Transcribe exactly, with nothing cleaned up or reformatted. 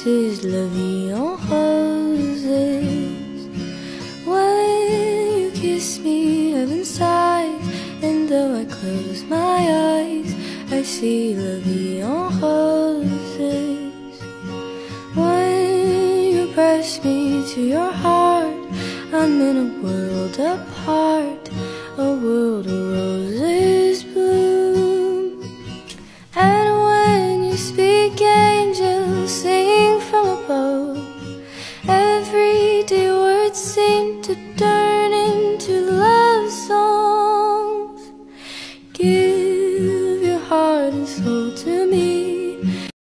This is la vie en roses. When you kiss me, heaven sighs, and though I close my eyes, I see la vie en roses. When you press me to your heart, I'm in a world apart, a world